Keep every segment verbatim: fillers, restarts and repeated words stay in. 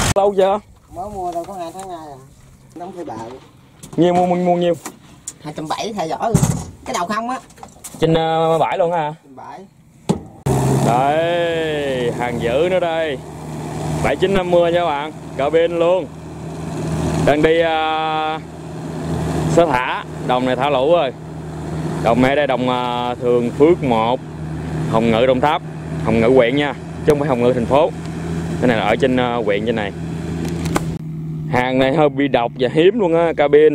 Lâu chưa? Mới mua đâu có hai tháng nay à. Đóng thuê bạo. Nhiêu mua mua, mua nhiêu? hai trăm bảy mươi theo dõi cái đầu không á. Trên uh, bãi luôn hả? Trên bãi. Đây, hàng dữ nữa đây. bảy chín năm mươi nha các bạn, cabin luôn. Đang đi uh, sơ thả, đồng này thả lũ rồi. Đồng này đây đồng uh, Thường Phước một, Hồng Ngự Đồng Tháp, Hồng Ngự huyện nha, chứ không phải Hồng Ngự thành phố. Cái này là ở trên uh, huyện trên này. Hàng này hơi bị độc và hiếm luôn á, cabin.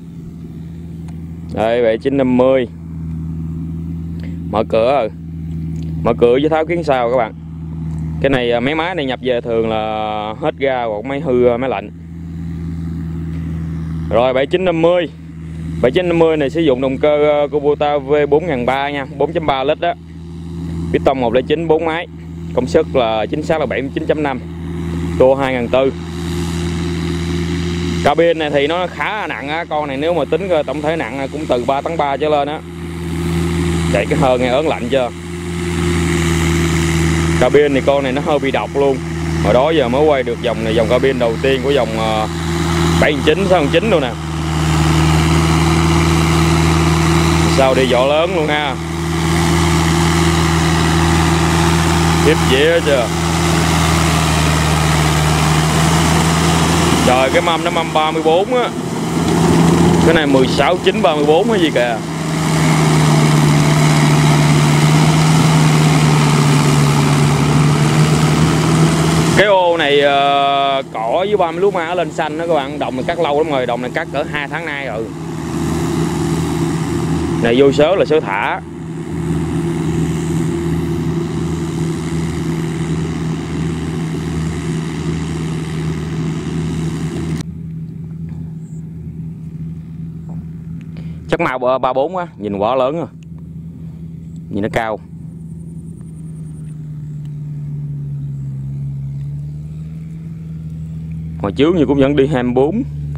Đây bảy chín năm mươi. Mở cửa rồi. Mở cửa với tháo kiến sau các bạn. Cái này mấy máy này nhập về thường là hết ga hoặc máy hư máy lạnh. Rồi bảy chín năm mươi. bảy chín năm mươi này sử dụng động cơ Kubota V bốn nghìn ba trăm nha, bốn chấm ba lít đó. Piston một không chín bốn máy. Công suất là chính xác là bảy mươi chín chấm năm. Tua hai nghìn bốn trăm. Cabin này thì nó khá là nặng á, con này nếu mà tính tổng thể nặng cũng từ ba tấn ba trở lên á. Chạy cái hơi nghe ớn lạnh chưa. Cabin thì con này nó hơi bị độc luôn. Hồi đó giờ mới quay được dòng này, dòng cabin đầu tiên của dòng bảy chín, sáu chín luôn nè. Sau đi vỏ lớn luôn ha. Tiếp dễ chưa. Trời, cái mâm nó mâm ba mươi bốn á. Cái này mười sáu chín ba mươi bốn hay gì kìa. Cái ô này uh, cỏ với ba mươi lúa ma lên xanh đó các bạn. Đồng này cắt lâu lắm rồi, đồng này cắt cỡ hai tháng nay rồi. Này vô sớ là sớ thả. Chắc màu ba bốn á, nhìn quá lớn rồi. Nhìn nó cao. Hồi trước như cũng vẫn đi hai mươi bốn.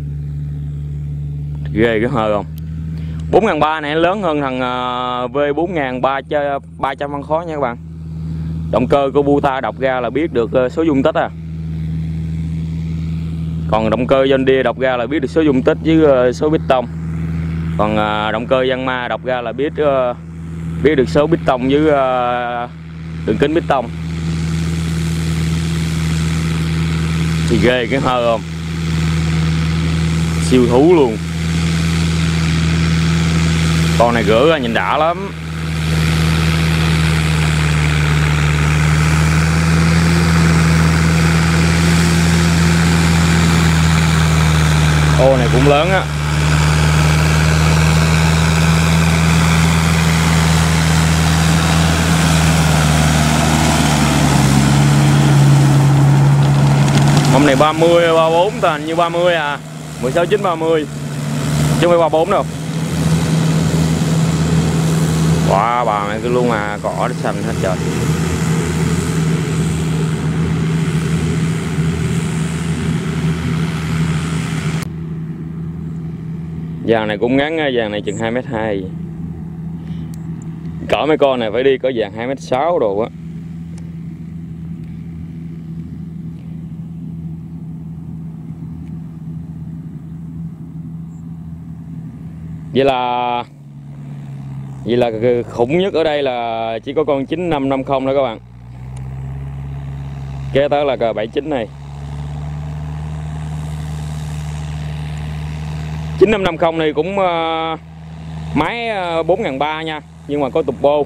Ghê cái hơi không. Bốn nghìn ba này lớn hơn thằng V bốn nghìn ba trăm phân khối nha các bạn. Động cơ Kubota đọc ra là biết được số dung tích à. Còn động cơ John Deere đọc ra là biết được số dung tích với số piston. Còn động cơ Yanmar đọc ra là biết biết được số piston với đường kính piston. Thì ghê cái hơi không. Siêu thú luôn. Con này gỡ ra nhìn đã lắm. Ô này cũng lớn á. Hôm này ba mươi, ba mươi bốn thành như ba mươi à. mười sáu chín ba mươi. Chứ không phải ba mươi bốn đâu. Wow, bà này cứ luôn à, cỏ xanh hết trời. Dàn này cũng ngắn, dàn này chừng hai mét hai. Cỡ mấy con này phải đi có dàn hai mét sáu đồ á. Vậy là Vậy là khủng nhất ở đây là chỉ có con chín năm năm không thôi các bạn. Kế tới là bảy chín này. chín năm năm không này cũng uh, máy uh, bốn nghìn ba trăm nha, nhưng mà có turbo.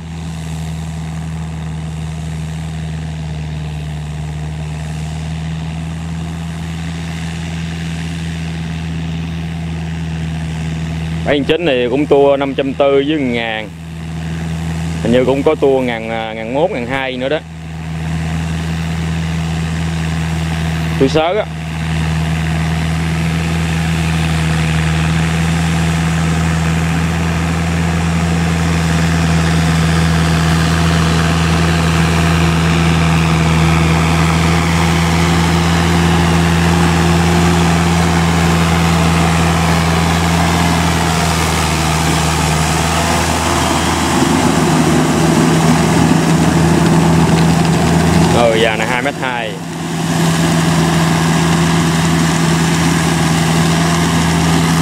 bảy chín này cũng tua năm trăm bốn mươi với một ngàn. Hình như cũng có tua ngàn, ngàn mốt, ngàn hai nữa đó. Tôi sớ á. Ừ, dàn này hai mét hai.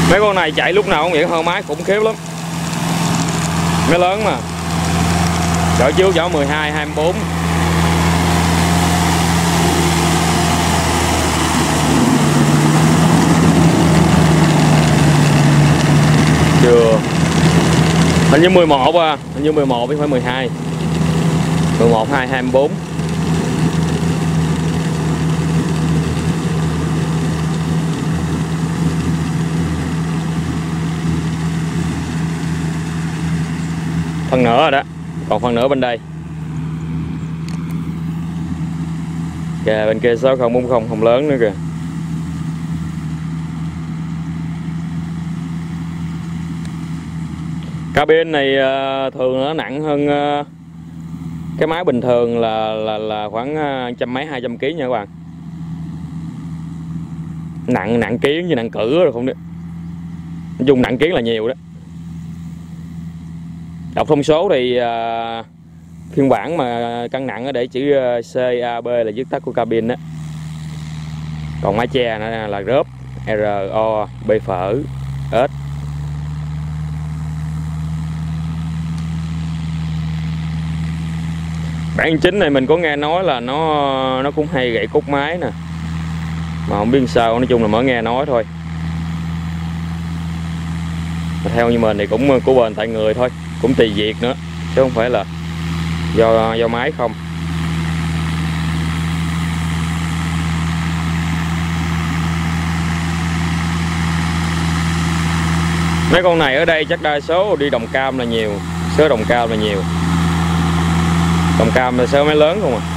Mấy con này chạy lúc nào cũng vậy, hơi máy khủng khiếp lắm. Máy lớn mà. Chở trước chở mười hai, hai mươi bốn. Chưa. Hình như mười một à, hình như mười một chứ không phải mười hai. mười một, hai, hai mươi bốn. Phần nữa rồi đó, còn phần nữa bên đây. Kìa bên kia sáu không bốn không không lớn nữa kìa. Cabin này uh, thường nó nặng hơn uh, cái máy bình thường là là là khoảng uh, trăm mấy hai trăm ký nha các bạn. Nặng nặng kiến như nặng cử rồi không được. Nói chung nặng kiến là nhiều đó. Đọc thông số thì uh, phiên bản mà cân nặng để chữ C A B là viết tắt của cabin đó. Còn mái che nó là rớp R O B phở S. Bản chính này mình có nghe nói là nó nó cũng hay gãy cốt máy nè, mà không biết sao, nói chung là mới nghe nói thôi. Mà theo như mình thì cũng của bền tại người thôi, cũng tùy việc nữa chứ không phải là do do máy không. Mấy con này ở đây chắc đa số đi Đồng Cam là nhiều, số Đồng Cam là nhiều. Đồng Cam là số máy lớn không à.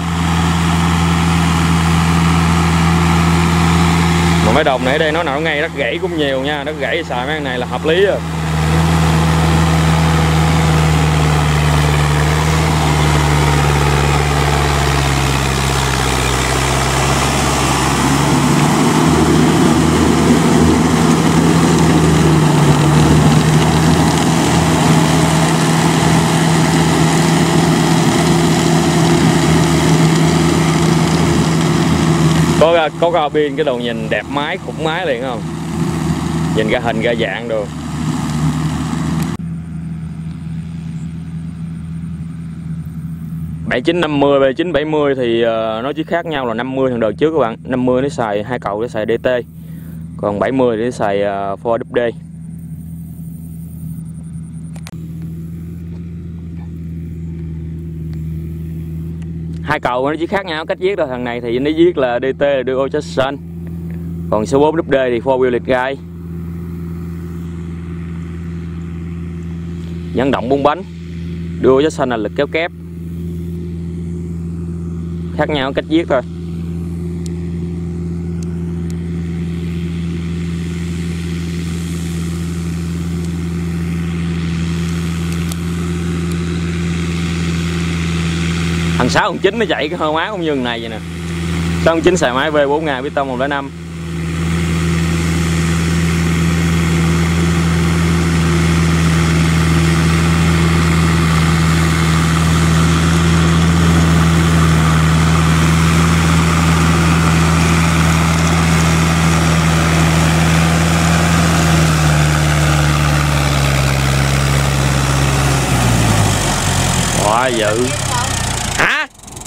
Mà mấy đồng này ở đây nó nào ngay đất gãy cũng nhiều nha, đất gãy xài mấy con này là hợp lý rồi. Có có cabin cái đồ nhìn đẹp máy khủng máy liền không? Nhìn ra hình ra dạng đồ. bảy chín năm mươi, bảy chín bảy mươi thì uh, nó chỉ khác nhau là năm mươi thằng đời trước các bạn. năm mươi nó xài hai cầu để xài đê tê. Còn bảy mươi để xài uh, Ford đê đê. Hai cầu nó chỉ khác nhau cách viết thôi, thằng này thì nó viết là đê tê là Dual Traction, còn số bốn đê đê thì four wheel liệt gai. Nhân động bốn bánh, Dual Traction là lực kéo kép, khác nhau cách viết thôi. Thằng sáu thằng chín nó chạy cái hơi máy cũng như này vậy nè. sáu chín xài máy V bốn ngàn piston một không năm. Quá dữ. Hả?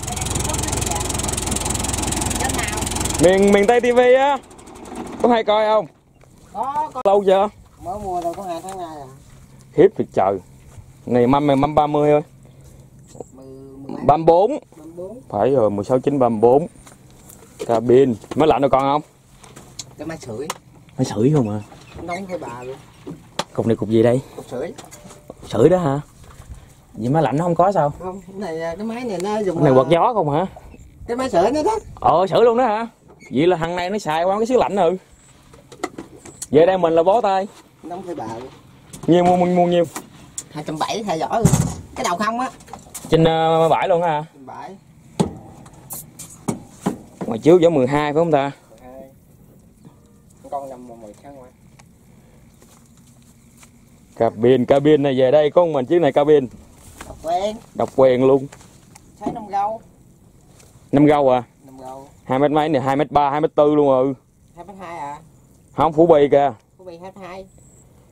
Miền miền Tây ti vi á. Có hay coi không? Có, có. Lâu chưa? Mới mua đâu có hai tháng nay à. Hiếp thiệt trời. Này mâm mày mâm ba mươi thôi. ba mươi bốn. Phải rồi, mười sáu chín ba mươi bốn. Cabin. Máy lạnh rồi con không? Cái máy sưởi. Máy sưởi không à? Nóng với bà luôn. Cục này cục gì đây? Cục sưởi. Sưởi đó hả? Vậy máy lạnh nó không có sao? Không, cái này cái máy này nó dùng. Cái này quạt gió không hả? Cái máy sưởi nó đó. Ờ sưởi luôn đó hả? Vậy là thằng này nó xài qua cái xứ lạnh rồi. Vậy đây mình là bó tay. Nóng với bà luôn. Nhiêu mua mua, mua nhiêu? hai trăm bảy mươi thay giỏi luôn. Cái đầu không á. Trên uh, bãi luôn hả? Trên bãi. Ngoài trước gió mười hai phải không ta? mười hai. Con nằm mười tháng ngoài. Cabin, cabin này về đây có một mình chiếc này cabin. Độc quyền. Độc quyền luôn. Thấy năm gâu. năm gâu à? năm gâu. hai mét mấy này, hai mét ba, hai mét tư luôn rồi. hai mét hai à? Không, phủ bì kìa. Phủ bì hai mét hai.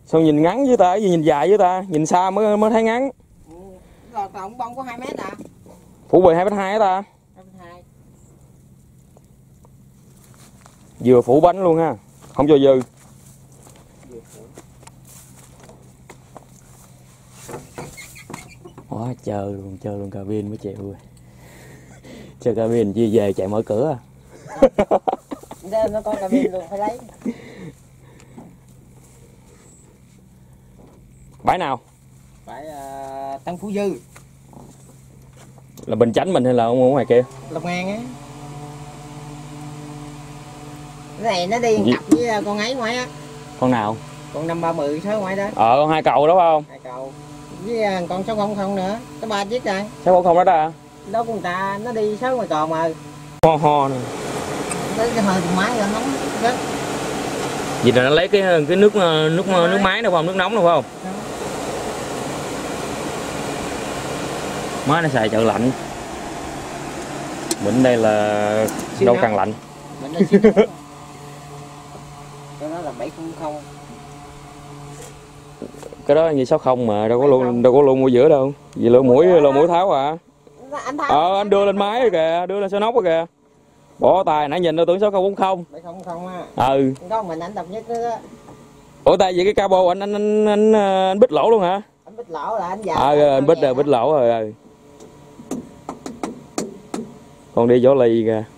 Sao nhìn ngắn với ta, cái gì nhìn dài với ta, nhìn xa mới mới thấy ngắn. Ừ, rồi tổng bông có hai mét à? Phủ bề hai mét hai ta. hai mét hai. Vừa phủ bánh luôn ha, không cho dư. Quá chờ luôn, chờ luôn cabin mới chịu rồi. Chờ cabin chia về chạy mở cửa à. Đây nó có cabin luôn phải lấy. Bãi nào? Phải uh, Tân Phú Dư. Là Bình Chánh mình hay là ở ngoài kia? Long An á. Cái này nó đi cặp với con ấy ngoài á. Con nào? Con năm ba mười số ngoài đó. Ờ con hai cầu đó phải không? Hai cầu. Với con sáu không không nữa, có ba chiếc rồi. Sáu không đó ta? Đó của người ta nó đi sáu ngoài cò mà. Ho ho nè. Tới cái hơi máy rồi nóng rất. Vậy là nó lấy cái cái nước nước nước máy đâu không? Nước nóng đâu phải không? Đó. Máy nó xài chợ lạnh. Mình đây là Siêu đâu nóng. càng lạnh. Mình là siêu nóng. Cái đó là bảy không không. Cái đó như sáu không mà đâu có luôn đâu có luôn ở giữa đâu. Vì lỗ mũi lỗ mũi tháo à. Anh tháo. Ờ anh đưa lên máy rồi kìa, đưa lên số nóc rồi kìa. Bỏ tay nãy nhìn đâu tưởng sáu không bốn không. bảy không không á. Ừ. Có mình anh độc nhất đó. Ủa tay vậy cái cabo anh anh anh anh, anh bít lỗ luôn hả? Anh bít lỗ là anh già. Ờ à, anh bít rồi, bít lỗ rồi. Còn đi vỏ lì kìa.